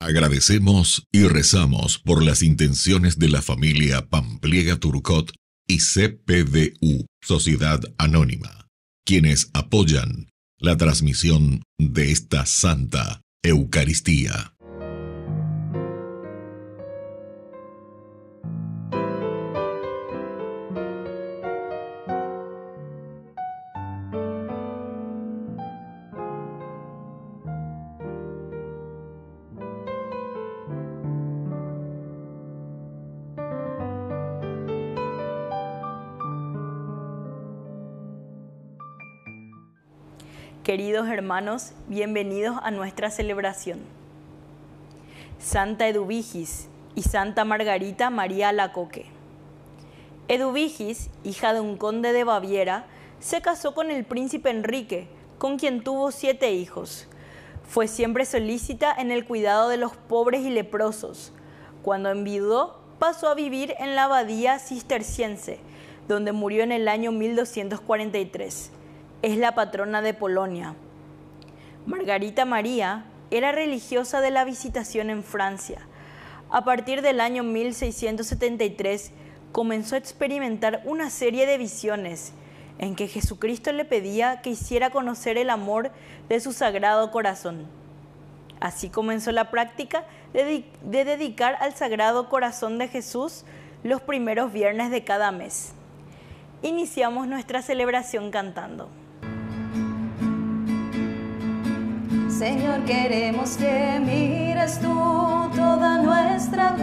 Agradecemos y rezamos por las intenciones de la familia Pampliega Turcot y CPDU, Sociedad Anónima, quienes apoyan la transmisión de esta Santa Eucaristía. Queridos hermanos, bienvenidos a nuestra celebración. Santa Eduvigis y Santa Margarita María Alacoque. Eduvigis, hija de un conde de Baviera, se casó con el príncipe Enrique, con quien tuvo 7 hijos. Fue siempre solícita en el cuidado de los pobres y leprosos. Cuando enviudó, pasó a vivir en la abadía cisterciense, donde murió en el año 1243. Es la patrona de Polonia. Margarita María era religiosa de la Visitación en Francia. A partir del año 1673 comenzó a experimentar una serie de visiones en que Jesucristo le pedía que hiciera conocer el amor de su Sagrado Corazón. Así comenzó la práctica de dedicar al Sagrado Corazón de Jesús los primeros viernes de cada mes. Iniciamos nuestra celebración cantando. Señor, queremos que mires tú toda nuestra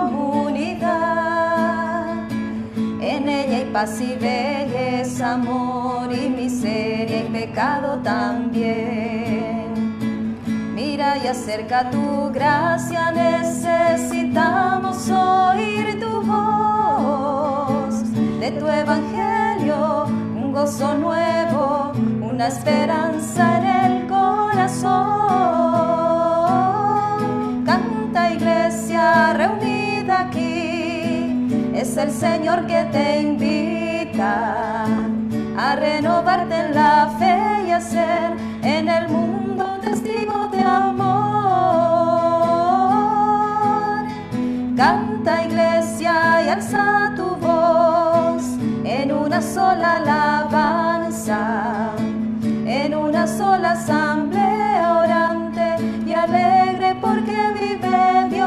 comunidad. En ella hay paz y belleza, amor y miseria y pecado también. Mira y acerca tu gracia, necesitamos oír tu voz. De tu evangelio, un gozo nuevo, una esperanza en el corazón. Canta, iglesia reunida aquí, es el Señor que te invita a renovarte en la fe y a ser en el mundo testigo de amor. Canta, iglesia, y alza tu voz en una sola alabanza, en una sola asamblea orante y alegre porque vive Dios.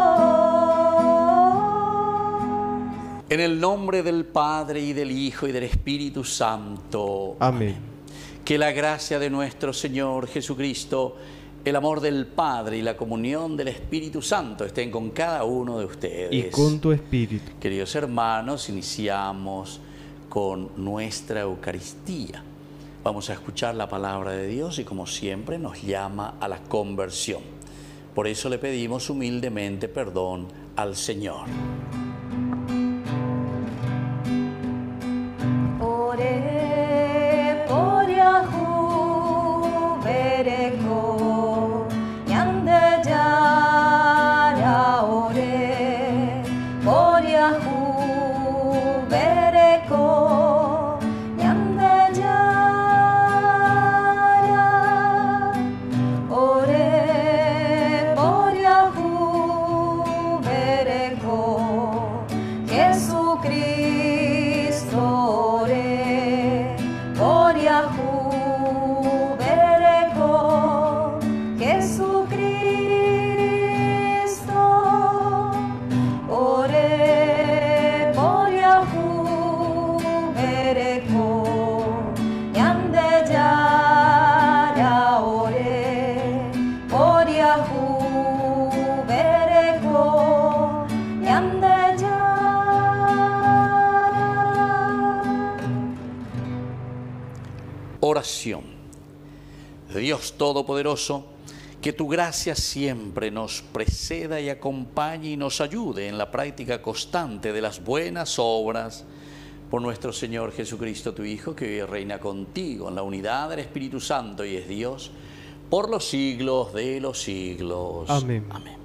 En el nombre del Padre y del Hijo y del Espíritu Santo. Amén. Que la gracia de nuestro Señor Jesucristo, el amor del Padre y la comunión del Espíritu Santo estén con cada uno de ustedes. Y con tu espíritu. Queridos hermanos, iniciamos con nuestra Eucaristía. Vamos a escuchar la palabra de Dios y como siempre nos llama a la conversión. Por eso le pedimos humildemente perdón al Señor. Ore por Yahu bereko yande yara ore por Yahu bereko yande yara ore por Yahu bereko Jesucristo ore por Yahu bereko Jesucristo ore por Yahu bereko yande yara ore por Yahu bereko yande yara. Oración. Dios Todopoderoso, que tu gracia siempre nos preceda y acompañe y nos ayude en la práctica constante de las buenas obras. Por nuestro Señor Jesucristo, tu Hijo, que vive y reina contigo en la unidad del Espíritu Santo y es Dios, por los siglos de los siglos. Amén. Amén.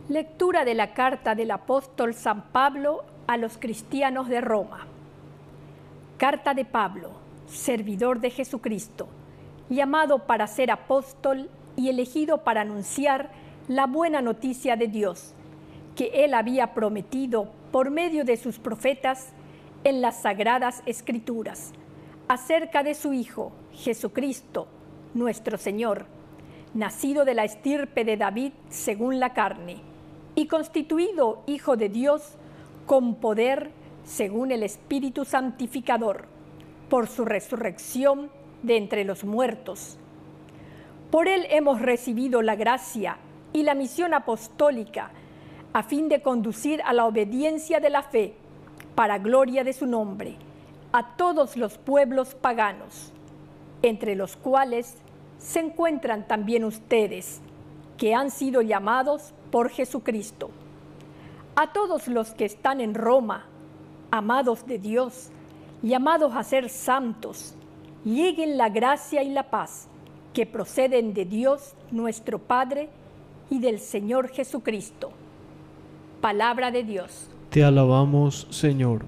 Lectura de la carta del apóstol San Pablo a los cristianos de Roma. Carta de Pablo, servidor de Jesucristo, llamado para ser apóstol y elegido para anunciar la buena noticia de Dios, que Él había prometido por medio de sus profetas en las Sagradas Escrituras, acerca de su Hijo, Jesucristo, nuestro Señor, nacido de la estirpe de David según la carne, y constituido Hijo de Dios con poder según el Espíritu Santificador, por su resurrección de entre los muertos. Por Él hemos recibido la gracia y la misión apostólica, a fin de conducir a la obediencia de la fe, para gloria de su nombre, a todos los pueblos paganos, entre los cuales se encuentran también ustedes, que han sido llamados por Jesucristo. A todos los que están en Roma, amados de Dios, llamados a ser santos, lleguen la gracia y la paz que proceden de Dios nuestro Padre y del Señor Jesucristo. Palabra de Dios. Te alabamos, Señor.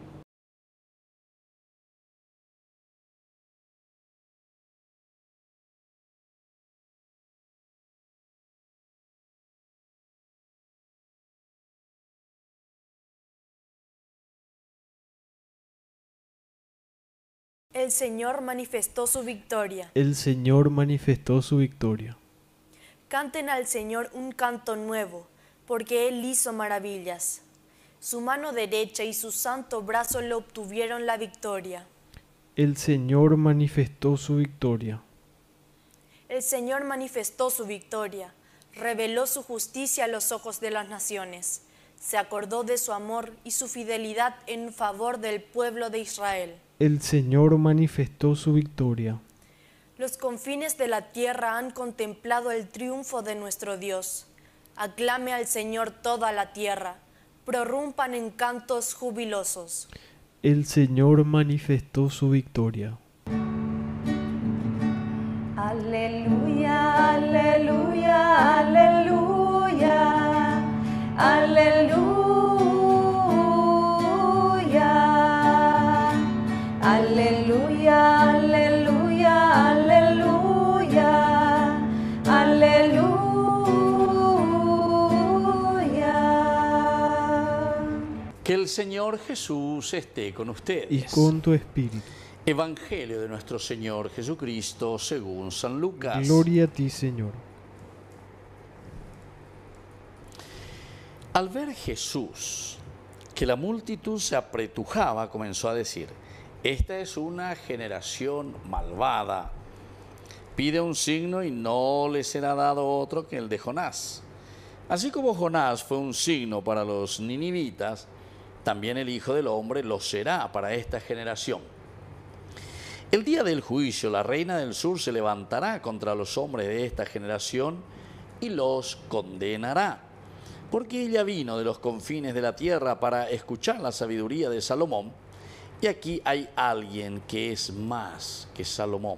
El Señor manifestó su victoria. El Señor manifestó su victoria. Canten al Señor un canto nuevo, porque Él hizo maravillas. Su mano derecha y su santo brazo le obtuvieron la victoria. El Señor manifestó su victoria. El Señor manifestó su victoria, reveló su justicia a los ojos de las naciones. Se acordó de su amor y su fidelidad en favor del pueblo de Israel. El Señor manifestó su victoria. Los confines de la tierra han contemplado el triunfo de nuestro Dios. Aclame al Señor toda la tierra, prorrumpan en cantos jubilosos. El Señor manifestó su victoria. Aleluya, aleluya, aleluya, aleluya, aleluya, aleluya, aleluya, aleluya. Que el Señor Jesús esté con ustedes. Y con tu espíritu. Evangelio de nuestro Señor Jesucristo según San Lucas. Gloria a ti, Señor. Al ver Jesús que la multitud se apretujaba, comenzó a decir: esta es una generación malvada. Pide un signo y no le será dado otro que el de Jonás. Así como Jonás fue un signo para los ninivitas, también el Hijo del Hombre lo será para esta generación. El día del juicio, la reina del sur se levantará contra los hombres de esta generación y los condenará, porque ella vino de los confines de la tierra para escuchar la sabiduría de Salomón, y aquí hay alguien que es más que Salomón.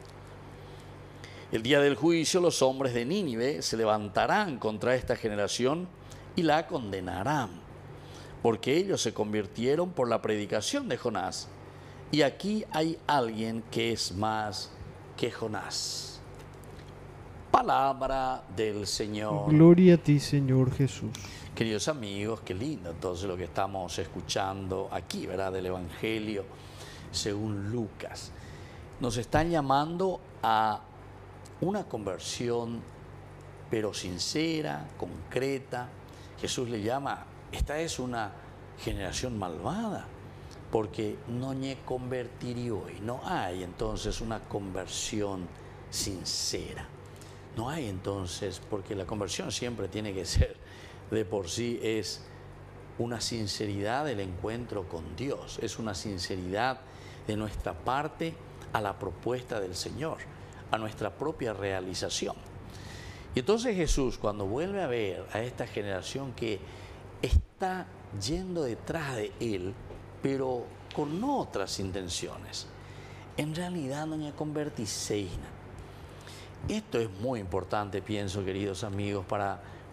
El día del juicio, los hombres de Nínive se levantarán contra esta generación y la condenarán, porque ellos se convirtieron por la predicación de Jonás. Y aquí hay alguien que es más que Jonás. Palabra del Señor. Gloria a ti, Señor Jesús. Queridos amigos, qué lindo entonces lo que estamos escuchando aquí, ¿verdad? Del Evangelio según Lucas. Nos están llamando a una conversión, pero sincera, concreta. Jesús le llama, esta es una generación malvada, porque no ñe convertiría hoy. No hay entonces una conversión sincera. No hay entonces, porque la conversión siempre tiene que ser de por sí, es una sinceridad del encuentro con Dios, es una sinceridad de nuestra parte a la propuesta del Señor, a nuestra propia realización. Y entonces Jesús, cuando vuelve a ver a esta generación que está yendo detrás de Él, pero con otras intenciones, en realidad no me convertiseis. Esto es muy importante, pienso, queridos amigos, para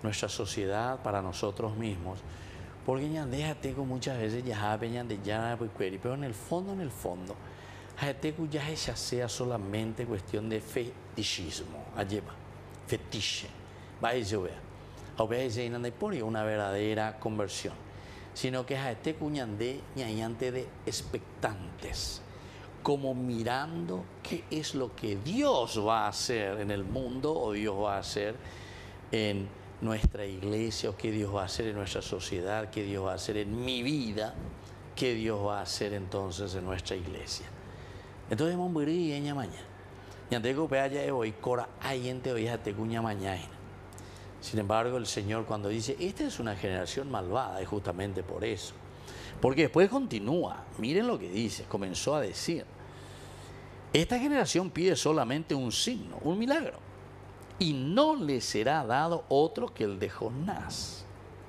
nuestra sociedad, para nosotros mismos. Porque Ñandejateco muchas veces ya pero en el fondo, Jateco ya sea solamente cuestión de fetichismo, alleva, fetiche, va a vea, o vea ese una verdadera conversión, sino que Jateco Ñande ñayante de expectantes, como mirando qué es lo que Dios va a hacer en el mundo o Dios va a hacer en nuestra iglesia o qué Dios va a hacer en nuestra sociedad, qué Dios va a hacer en mi vida, qué Dios va a hacer entonces en nuestra iglesia. Entonces, Momburí y mañana. Ñanteco peaya de hoy, cora ayente hoy a tecuña mañana. Sin embargo, el Señor cuando dice, esta es una generación malvada, es justamente por eso. Porque después continúa, miren lo que dice, comenzó a decir, esta generación pide solamente un signo, un milagro, y no le será dado otro que el de Jonás.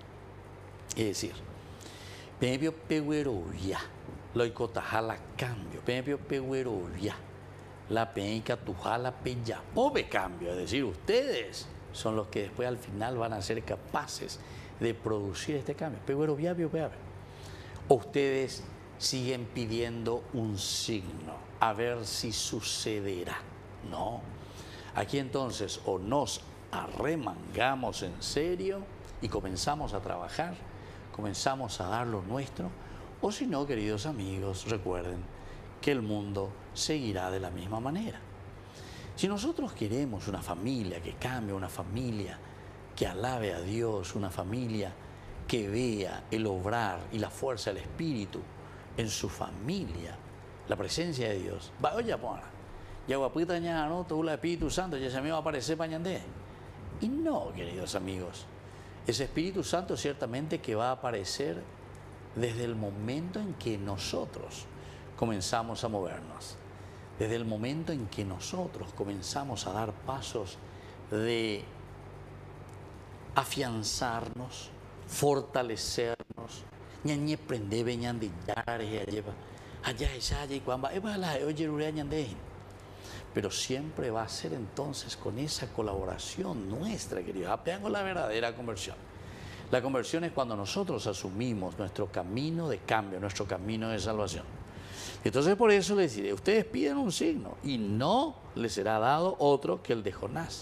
Es decir, Pepio peguerovia, loicotajala cambio, Pepio peguerovia, la penca tujala peya, pobre cambio, es decir, ustedes son los que después al final van a ser capaces de producir este cambio. Peguerovia, o ustedes siguen pidiendo un signo, a ver si sucederá. No. Aquí entonces o nos arremangamos en serio y comenzamos a trabajar, comenzamos a dar lo nuestro, o si no, queridos amigos, recuerden que el mundo seguirá de la misma manera. Si nosotros queremos una familia que cambie, una familia que alabe a Dios, una familia que vea el obrar y la fuerza del Espíritu en su familia, la presencia de Dios, va, oye, ya guapita no, todo el Espíritu Santo ya se me va a aparecer pañandé. Y no, queridos amigos, ese Espíritu Santo ciertamente que va a aparecer desde el momento en que nosotros comenzamos a movernos, desde el momento en que nosotros comenzamos a dar pasos de afianzarnos, fortalecernos, ñañe prende veñan de yare allá y cuando pero siempre va a ser entonces con esa colaboración nuestra, queridos. Apeando la verdadera conversión. La conversión es cuando nosotros asumimos nuestro camino de cambio, nuestro camino de salvación. Entonces por eso les diré, ustedes piden un signo y no les será dado otro que el de Jonás.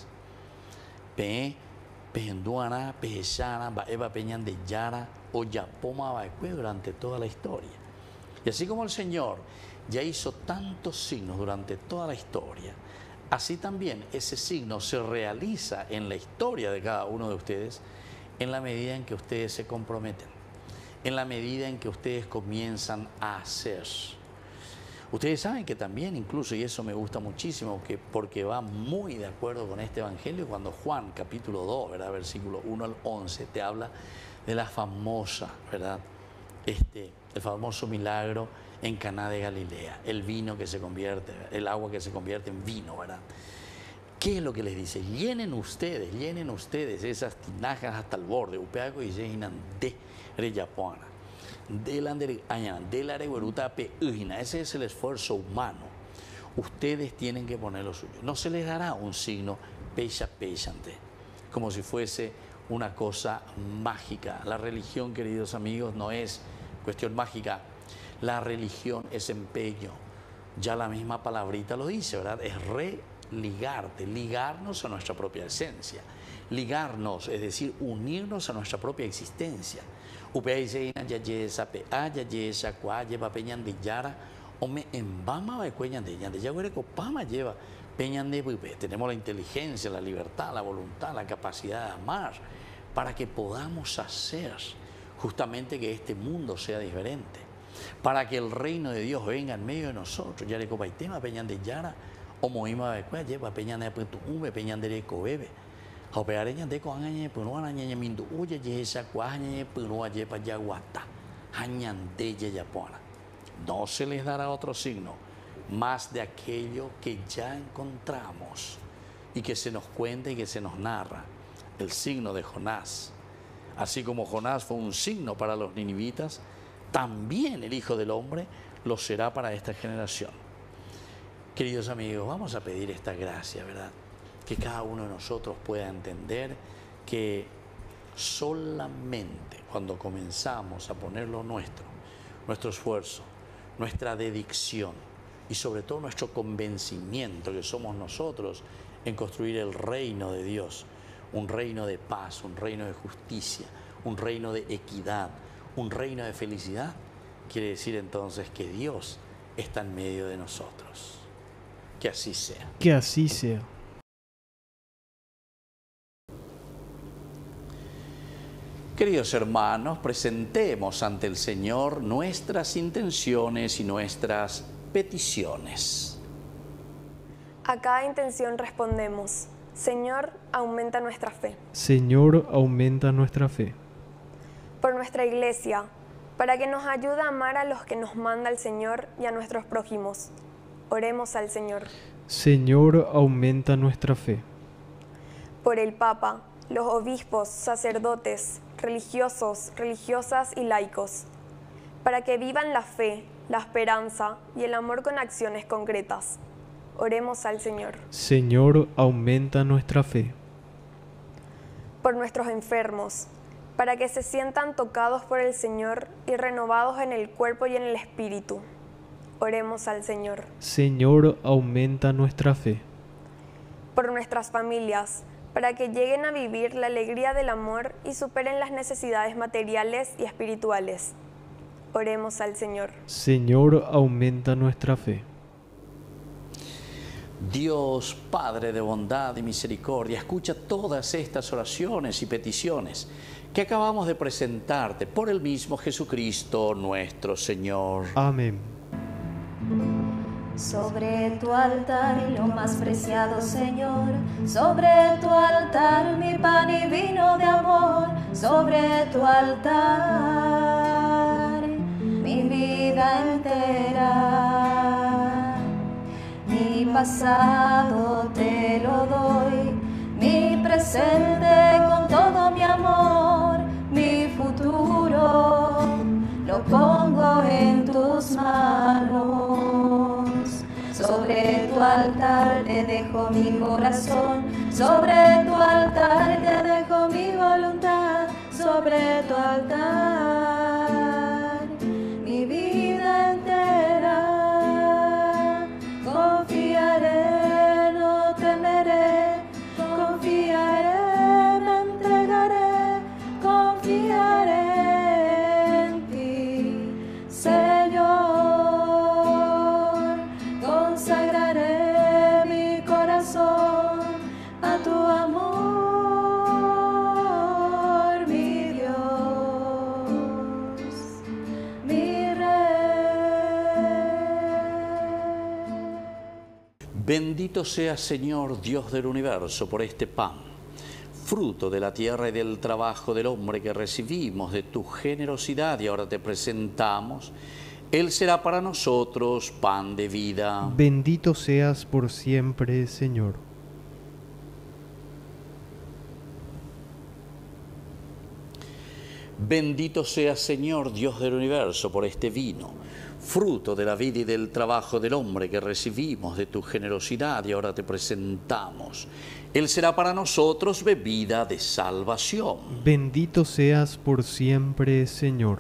Penduana, Pejana, Baeva Peñan de Yara o Yapoma Baecue durante toda la historia. Y así como el Señor ya hizo tantos signos durante toda la historia, así también ese signo se realiza en la historia de cada uno de ustedes en la medida en que ustedes se comprometen, en la medida en que ustedes comienzan a hacer. Ustedes saben que también incluso, y eso me gusta muchísimo, porque va muy de acuerdo con este evangelio, cuando Juan capítulo 2, ¿verdad? Versículo 1 al 11, te habla de la famosa, ¿verdad? El famoso milagro en Caná de Galilea, el vino que se convierte, el agua que se convierte en vino, ¿verdad? ¿Qué es lo que les dice? Llenen ustedes esas tinajas hasta el borde, upeaco y llenan de reyapuana, de la regueruta peujina. Ese es el esfuerzo humano. Ustedes tienen que poner lo suyo. No se les dará un signo pechante, como si fuese una cosa mágica. La religión, queridos amigos, no es cuestión mágica. La religión es empeño. Ya la misma palabrita lo dice, ¿verdad? Es religarte, ligarnos a nuestra propia esencia. Ligarnos, es decir, unirnos a nuestra propia existencia. Tenemos la inteligencia, la libertad, la voluntad, la capacidad de amar para que podamos hacer justamente que este mundo sea diferente, para que el reino de Dios venga en medio de nosotros. Ya le copaitema peñan de yara o moima de cuya lleva peñan de putu ume peñan de cobebe o peareñan de coañe punuana ñaña mindu uye yesa cuañe punua lleva yaguata hañan de yapona. No se les dará otro signo más de aquello que ya encontramos y que se nos cuenta y que se nos narra, el signo de Jonás. Así como Jonás fue un signo para los ninivitas, también el Hijo del Hombre lo será para esta generación. Queridos amigos, vamos a pedir esta gracia, ¿verdad? Que cada uno de nosotros pueda entender que Solamente cuando comenzamos a poner lo nuestro esfuerzo, nuestra dedicación y sobre todo nuestro convencimiento que somos nosotros en construir el reino de Dios, un reino de paz, un reino de justicia, un reino de equidad, un reino de felicidad, quiere decir entonces que Dios está en medio de nosotros. Que así sea. Que así sea. Queridos hermanos, presentemos ante el Señor nuestras intenciones y nuestras peticiones. A cada intención respondemos: Señor, aumenta nuestra fe. Señor, aumenta nuestra fe. Por nuestra Iglesia, para que nos ayude a amar a los que nos manda el Señor y a nuestros prójimos. Oremos al Señor. Señor, aumenta nuestra fe. Por el Papa, los obispos, sacerdotes, religiosos, religiosas y laicos, para que vivan la fe, la esperanza y el amor con acciones concretas. Oremos al Señor. Señor, aumenta nuestra fe. Por nuestros enfermos, para que se sientan tocados por el Señor y renovados en el cuerpo y en el espíritu. Oremos al Señor. Señor, aumenta nuestra fe. Por nuestras familias, para que lleguen a vivir la alegría del amor y superen las necesidades materiales y espirituales. Oremos al Señor. Señor, aumenta nuestra fe. Dios, Padre de bondad y misericordia, escucha todas estas oraciones y peticiones que acabamos de presentarte por el mismo Jesucristo nuestro Señor. Amén. Sobre tu altar lo más preciado, Señor, sobre tu altar mi pan y vino de amor, sobre tu altar mi vida entera, mi pasado te lo doy, mi presente con todo mi amor, mi futuro lo pongo en tus manos. Sobre tu altar te dejo mi corazón, sobre tu altar te dejo mi voluntad, sobre tu altar mi vida entera. Confiaré, no temeré, confiaré, me entregaré, confiaré en ti, Señor. Consagraré mi corazón a tu amor, mi Dios, mi Rey. Bendito sea, Señor, Dios del universo, por este pan, fruto de la tierra y del trabajo del hombre que recibimos de tu generosidad y ahora te presentamos. Él será para nosotros pan de vida. Bendito seas por siempre, Señor. Bendito sea, Señor, Dios del universo, por este vino, fruto de la vida y del trabajo del hombre que recibimos de tu generosidad y ahora te presentamos. Él será para nosotros bebida de salvación. Bendito seas por siempre, Señor.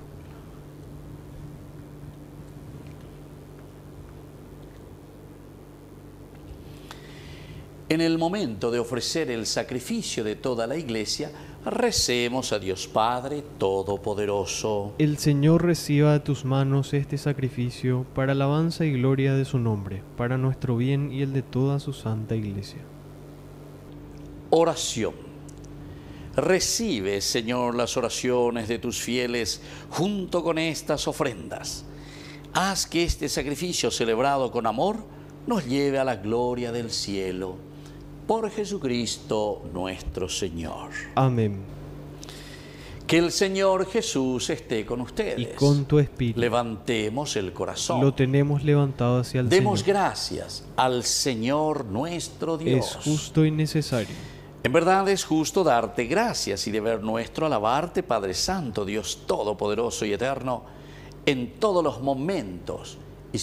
En el momento de ofrecer el sacrificio de toda la Iglesia, recemos a Dios Padre Todopoderoso. El Señor reciba de tus manos este sacrificio para alabanza y gloria de su nombre, para nuestro bien y el de toda su santa Iglesia. Oración. Recibe, Señor, las oraciones de tus fieles junto con estas ofrendas. Haz que este sacrificio celebrado con amor nos lleve a la gloria del cielo. Por Jesucristo nuestro Señor. Amén. Que el Señor Jesús esté con ustedes. Y con tu espíritu. Levantemos el corazón. Lo tenemos levantado hacia el Demos Señor. gracias al Señor nuestro Dios. Es justo y necesario. En verdad es justo darte gracias y deber nuestro alabarte, Padre Santo, Dios Todopoderoso y Eterno, en todos los momentos y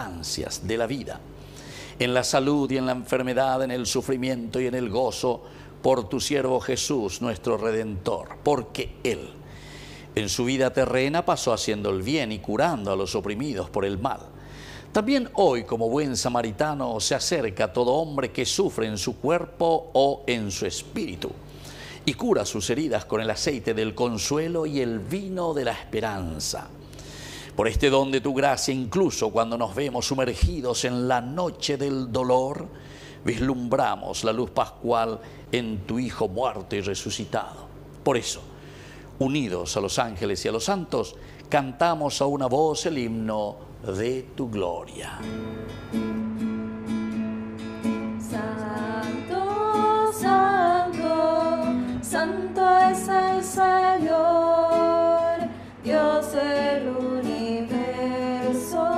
circunstancias de la vida, en la salud y en la enfermedad, en el sufrimiento y en el gozo, por tu siervo Jesús, nuestro Redentor, porque Él en su vida terrena pasó haciendo el bien y curando a los oprimidos por el mal. También hoy, como buen samaritano, se acerca a todo hombre que sufre en su cuerpo o en su espíritu y cura sus heridas con el aceite del consuelo y el vino de la esperanza. Por este don de tu gracia, incluso cuando nos vemos sumergidos en la noche del dolor, vislumbramos la luz pascual en tu Hijo muerto y resucitado. Por eso, unidos a los ángeles y a los santos, cantamos a una voz el himno de tu gloria. Santo, santo, santo es el Señor, Dios del universo.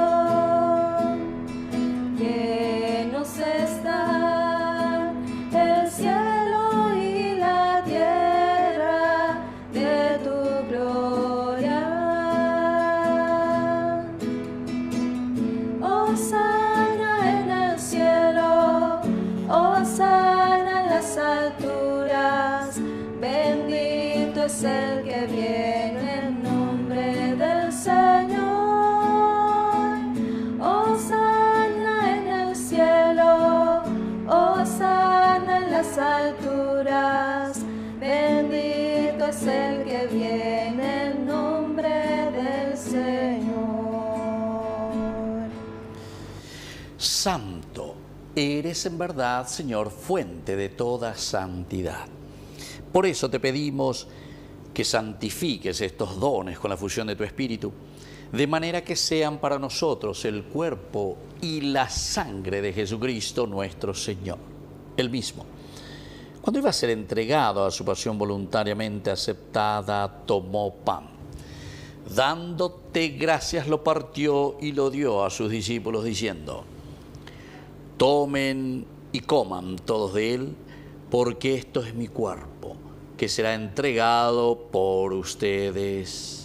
Llenos están el cielo y la tierra de tu gloria. Hosana en el cielo, hosana en las alturas, bendito es el que viene en nombre del Señor. Hosana en el cielo, hosana en las alturas, bendito es el que viene en nombre del Señor. Santo, eres en verdad, Señor, fuente de toda santidad. Por eso te pedimos que santifiques estos dones con la fusión de tu Espíritu, de manera que sean para nosotros el cuerpo y la sangre de Jesucristo nuestro Señor. Él mismo, cuando iba a ser entregado a su pasión voluntariamente aceptada, tomó pan. Dándote gracias lo partió y lo dio a sus discípulos diciendo: tomen y coman todos de él, porque esto es mi cuerpo, que será entregado por ustedes.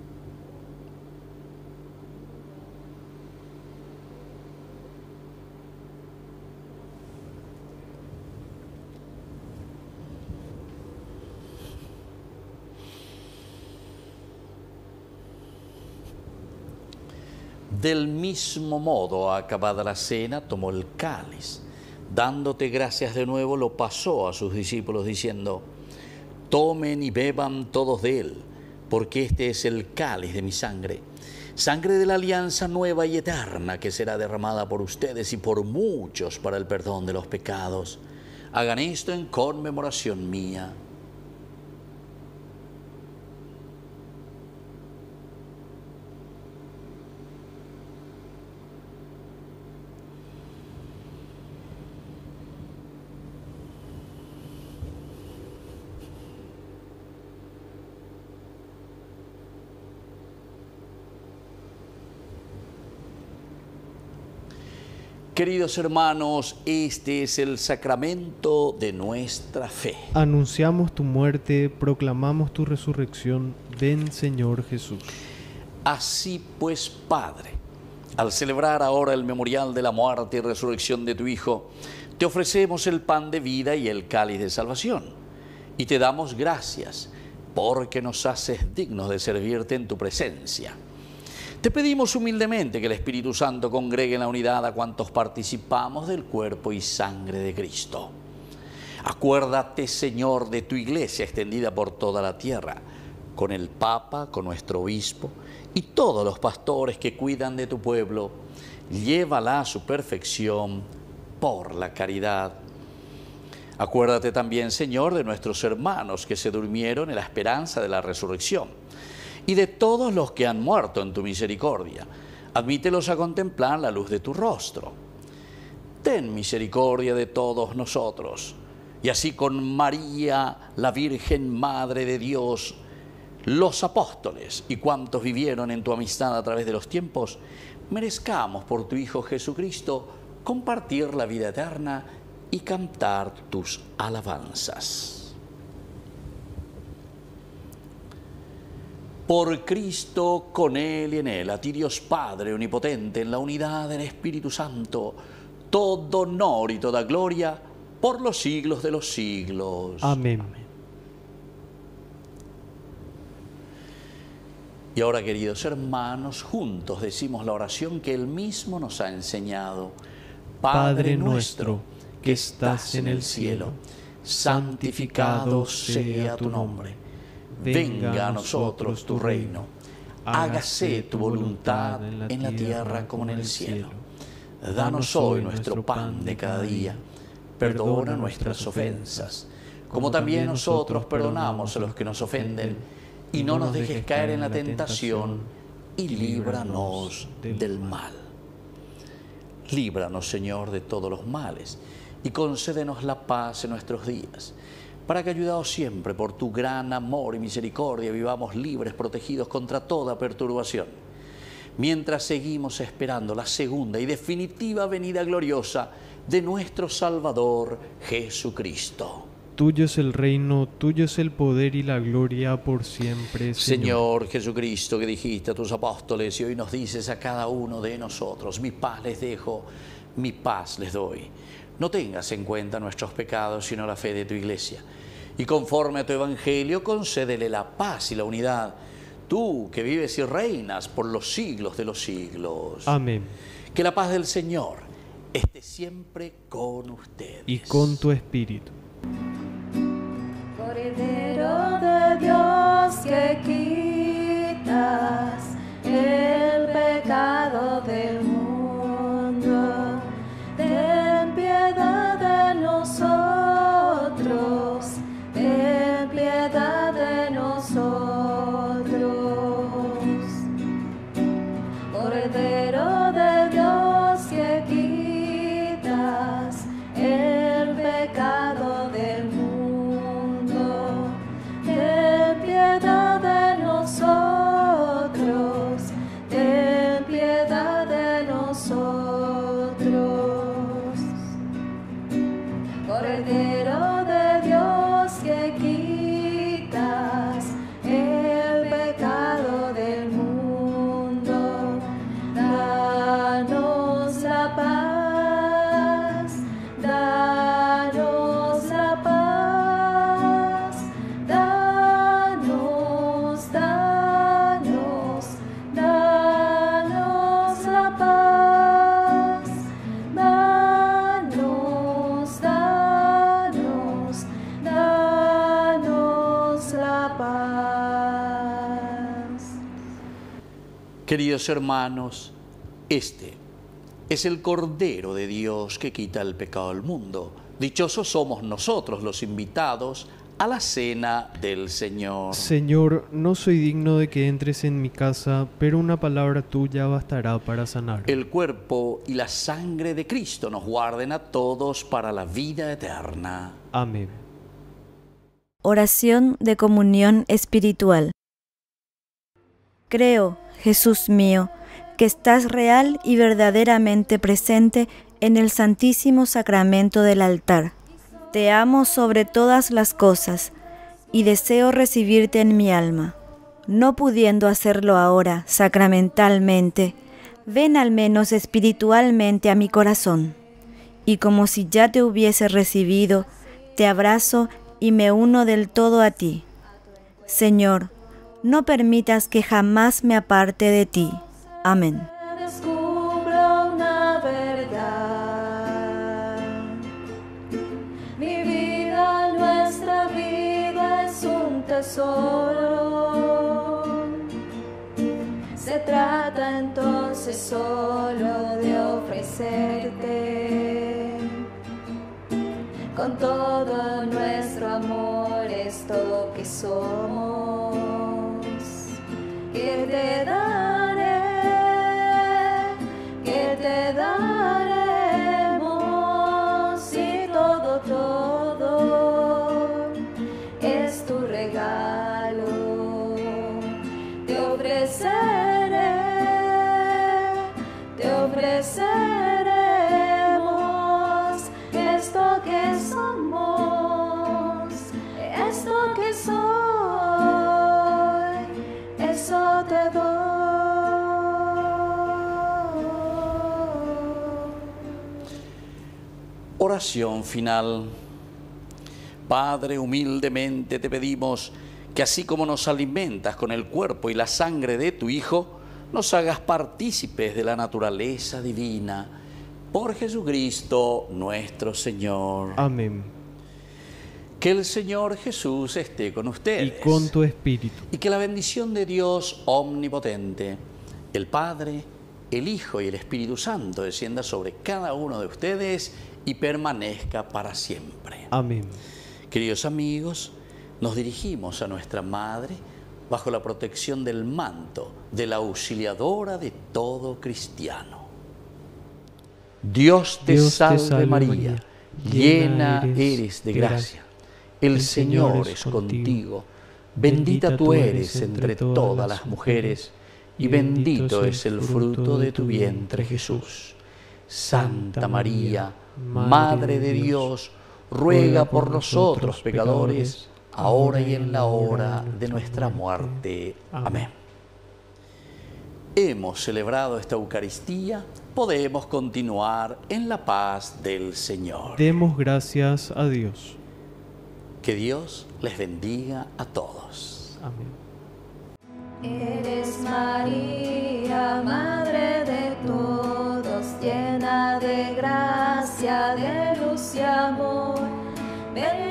Del mismo modo, acabada la cena, tomó el cáliz. Dándote gracias de nuevo, lo pasó a sus discípulos diciendo: tomen y beban todos de él, porque este es el cáliz de mi sangre, sangre de la alianza nueva y eterna, que será derramada por ustedes y por muchos para el perdón de los pecados. Hagan esto en conmemoración mía. Queridos hermanos, este es el sacramento de nuestra fe. Anunciamos tu muerte, proclamamos tu resurrección. Ven, Señor Jesús. Así pues, Padre, al celebrar ahora el memorial de la muerte y resurrección de tu Hijo, te ofrecemos el pan de vida y el cáliz de salvación. Y te damos gracias porque nos haces dignos de servirte en tu presencia. Te pedimos humildemente que el Espíritu Santo congregue en la unidad a cuantos participamos del cuerpo y sangre de Cristo. Acuérdate, Señor, de tu iglesia extendida por toda la tierra, con el Papa, con nuestro obispo y todos los pastores que cuidan de tu pueblo. Llévala a su perfección por la caridad. Acuérdate también, Señor, de nuestros hermanos que se durmieron en la esperanza de la resurrección, y de todos los que han muerto en tu misericordia. Admítelos a contemplar la luz de tu rostro. Ten misericordia de todos nosotros, y así con María, la Virgen Madre de Dios, los apóstoles y cuantos vivieron en tu amistad a través de los tiempos, merezcamos por tu Hijo Jesucristo compartir la vida eterna y cantar tus alabanzas. Por Cristo, con Él y en Él, a ti Dios Padre Omnipotente, en la unidad del Espíritu Santo, todo honor y toda gloria por los siglos de los siglos. Amén. Y ahora, queridos hermanos, juntos decimos la oración que Él mismo nos ha enseñado. Padre nuestro, que estás en el cielo, santificado sea tu nombre. Venga a nosotros tu reino. Hágase tu voluntad en la tierra como en el cielo. Danos hoy nuestro pan de cada día. Perdona nuestras ofensas, como también nosotros perdonamos a los que nos ofenden. Y no nos dejes caer en la tentación, y líbranos del mal. Líbranos, Señor, de todos los males, y concédenos la paz en nuestros días, para que, ayudados siempre por tu gran amor y misericordia, vivamos libres, protegidos contra toda perturbación, mientras seguimos esperando la segunda y definitiva venida gloriosa de nuestro Salvador Jesucristo. Tuyo es el reino, tuyo es el poder y la gloria por siempre, Señor Jesucristo, que dijiste a tus apóstoles y hoy nos dices a cada uno de nosotros: mi paz les dejo, mi paz les doy. No tengas en cuenta nuestros pecados, sino la fe de tu Iglesia. Y conforme a tu Evangelio, concédele la paz y la unidad. Tú, que vives y reinas por los siglos de los siglos. Amén. Que la paz del Señor esté siempre con ustedes. Y con tu espíritu. Cordero de Dios, que quitas el pecado del mundo, ten piedad de nosotros, ten piedad de nosotros. Cordero de Dios, que quitas el pecado del mundo, ten piedad de nosotros, ten piedad de nosotros. Cordero de Dios, que quitas el pecado del mundo, danos la paz, danos la paz, danos, danos, danos la paz, danos, danos, danos la paz. Queridos hermanos, este es el Cordero de Dios que quita el pecado del mundo. Dichosos somos nosotros los invitados a la cena del Señor. Señor, no soy digno de que entres en mi casa, pero una palabra tuya bastará para sanar. El cuerpo y la sangre de Cristo nos guarden a todos para la vida eterna. Amén. Oración de comunión espiritual. Creo, Jesús mío, que estás real y verdaderamente presente en el Santísimo Sacramento del altar. Te amo sobre todas las cosas y deseo recibirte en mi alma. No pudiendo hacerlo ahora sacramentalmente, ven al menos espiritualmente a mi corazón. Y como si ya te hubiese recibido, te abrazo y me uno del todo a ti. Señor, no permitas que jamás me aparte de ti. Amén. Descubro una verdad. Mi vida, nuestra vida es un tesoro. Se trata entonces solo de ofrecerte con todo nuestro amor esto que somos, que te daremos y todo es tu regalo. Te ofreceremos esto que somos, esto que soy, eso te doy. Oración final. Padre, humildemente te pedimos que así como nos alimentas con el cuerpo y la sangre de tu Hijo, nos hagas partícipes de la naturaleza divina. Por Jesucristo nuestro Señor. Amén. Que el Señor Jesús esté con ustedes. Y con tu espíritu. Y que la bendición de Dios omnipotente, el Padre, el Hijo y el Espíritu Santo descienda sobre cada uno de ustedes y permanezca para siempre. Amén. Queridos amigos, nos dirigimos a nuestra Madre bajo la protección del manto de la auxiliadora de todo cristiano. Dios te salve María, llena eres de gracia. El Señor es contigo, bendita tú eres entre todas las mujeres, y bendito es el fruto de tu vientre Jesús. Santa María, Madre de Dios, ruega por nosotros pecadores, ahora y en la hora de nuestra muerte. Amén. Hemos celebrado esta Eucaristía, podemos continuar en la paz del Señor. Demos gracias a Dios. Que Dios les bendiga a todos. Amén. Eres María, Madre de todos, llena de gracia, de luz y amor. Ven